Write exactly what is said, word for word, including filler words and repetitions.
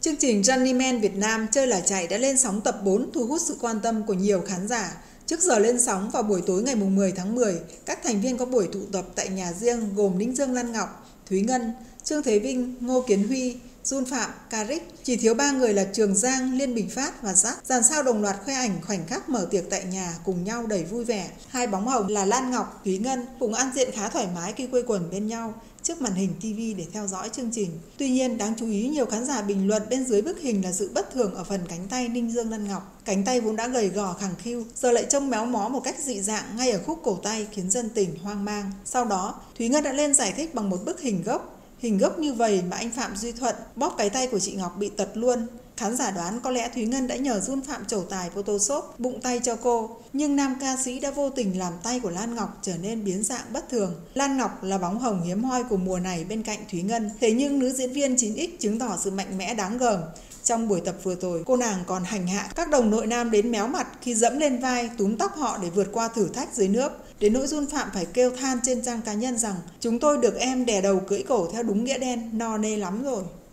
Chương trình Running Man Việt Nam Chơi là chạy đã lên sóng tập bốn, thu hút sự quan tâm của nhiều khán giả. Trước giờ lên sóng vào buổi tối ngày mười tháng mười, các thành viên có buổi tụ tập tại nhà riêng gồm Ninh Dương Lan Ngọc, Thúy Ngân, Trương Thế Vinh, Ngô Kiến Huy, Jun Phạm, Caric. Chỉ thiếu ba người là Trường Giang, Liên Bình Phát và Jack. Dàn sao đồng loạt khoe ảnh khoảnh khắc mở tiệc tại nhà cùng nhau đầy vui vẻ. Hai bóng hồng là Lan Ngọc, Thúy Ngân cũng ăn diện khá thoải mái khi quây quần bên nhau trước màn hình ti vi để theo dõi chương trình. Tuy nhiên, đáng chú ý nhiều khán giả bình luận bên dưới bức hình là sự bất thường ở phần cánh tay Ninh Dương Lan Ngọc. Cánh tay vốn đã gầy gò khẳng khiu, giờ lại trông méo mó một cách dị dạng ngay ở khúc cổ tay khiến dân tình hoang mang. Sau đó, Thúy Ngân đã lên giải thích bằng một bức hình gốc. Hình gốc như vậy mà anh Phạm Duy Thuận bóp cái tay của chị Ngọc bị tật luôn. Khán giả đoán có lẽ Thúy Ngân đã nhờ Jun Phạm trổ tài Photoshop bụng tay cho cô. Nhưng nam ca sĩ đã vô tình làm tay của Lan Ngọc trở nên biến dạng bất thường. Lan Ngọc là bóng hồng hiếm hoi của mùa này bên cạnh Thúy Ngân. Thế nhưng nữ diễn viên chín x chứng tỏ sự mạnh mẽ đáng gờm. Trong buổi tập vừa rồi, cô nàng còn hành hạ các đồng đội nam đến méo mặt khi dẫm lên vai, túm tóc họ để vượt qua thử thách dưới nước. Đến nỗi Jun Phạm phải kêu than trên trang cá nhân rằng chúng tôi được em đè đầu cưỡi cổ theo đúng nghĩa đen, no nê lắm rồi.